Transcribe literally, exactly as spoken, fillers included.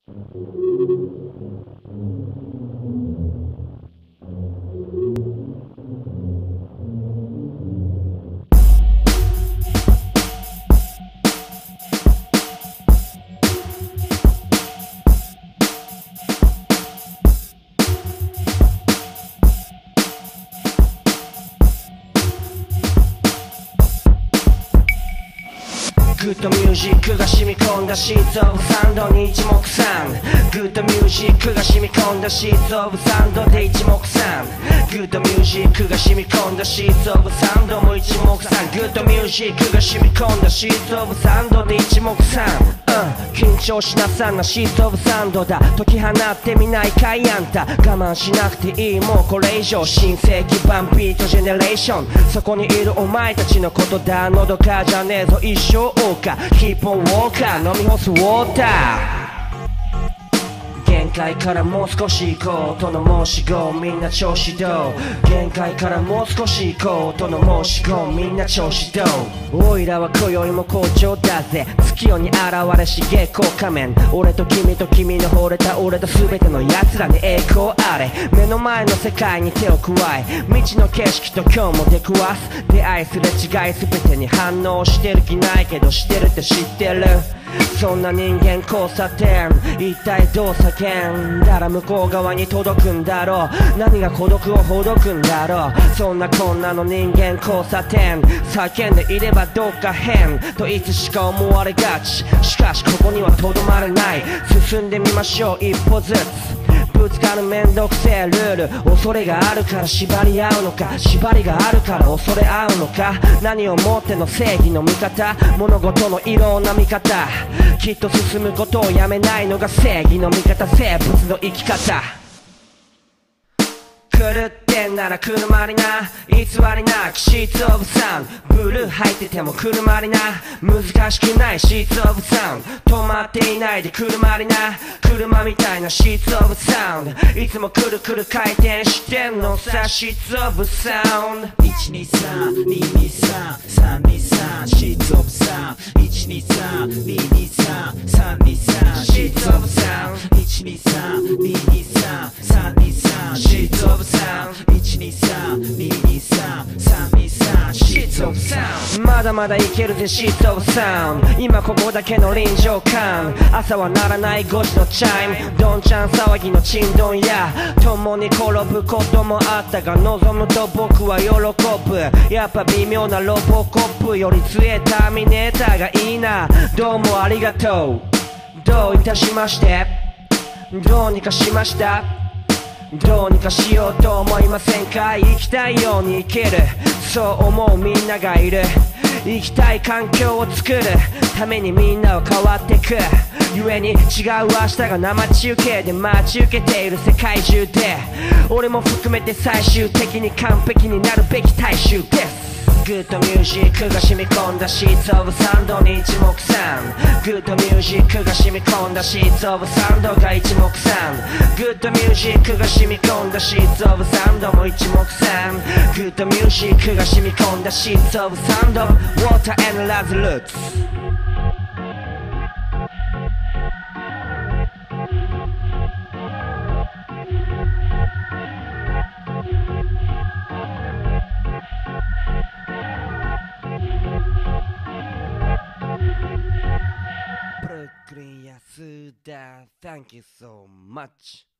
グッドミュージックが染み込んだシーツオブサンドに一目散。グッドミュージックが染み込んだシーツオブサンドで一目散。グッドミュージックが染み込んだシーツオブサンドも一目散。グッドミュージックが染み込んだシーツオブサンドで一目散。緊張しなさんなシーツオブサンドだ。解き放ってみないかいあんた。我慢しなくていいもうこれ以上。新世紀版ビートジェネレーション。そこにいるお前たちのことだ。のどかじゃねえぞ一生Keep on walking 飲み干すウォーター。限界からもう少し行こうとの申し子みんな調子どう。限界からもう少し行こうとの申し子みんな調子どう。おいらは今宵も好調だぜ。月夜に現れし月光仮面。俺と君と君の惚れた俺と全ての奴らに栄光あれ。目の前の世界に手を加え未知の景色と今日も出くわす。出会いすれ違い全てに反応してる気ないけどしてるって知ってる。そんな人間交差点一体どう叫んだら向こう側に届くんだろう。何が孤独をほどくんだろう。そんなこんなの人間交差点叫んでいればどうか変といつしか思われがち。しかしここにはとどまれない。進んでみましょう一歩ずつ。ぶつかるめんどくせえルール。恐れがあるから縛り合うのか。縛りがあるから恐れ合うのか。何をもっての正義の味方。物事のいろんな見方。きっと進むことをやめないのが正義の味方。生物の生き方。狂ってんなら車にな。偽りなきシーツオブサン。ブルー入ってても車にな。難しくないシーツオブサン。止まっていないで車にな。車みたいなシーツオブサウンド。いつもくるくる回転してんのさシーツオブサウンド。いちにさんににさんさんにさんシーツオブサウンド。いちにさんににさんさんにさんシーツオブサウンド。いちにさんににさんさんにさんシーツオブサウンド。いちにさんににさんさんにさんシーツオブサウンド。まだまだいけるぜシーツオブサウンド。今ここだけの臨場感。朝は鳴らないごじのチャイム。どんちゃん騒ぎのちんどんや共に転ぶこともあったが望むと僕は喜ぶ。やっぱ微妙なロボコップより強えターミネーターがいいな。どうもありがとう。どういたしまして。どうにかしました。どうにかしようと思いませんか。生きたいように生きるそう思うみんながいる。生きたい環境を作るためにみんなは変わってく。故に違う明日が生中継で待ち受けている世界中で俺も含めて最終的に完璧になるべき大衆です。グッドミュージックが染み込んだシーツオブサンドに一目散。グッドミュージックが染み込んだシーツオブサンドが一目散。グッドミュージックが染み込んだシーツオブサンドも一目散。グッドミュージックが染み込んだシーツオブサンドウォーター&ラズルーツ。Brooklyn Yasuda, thank you so much.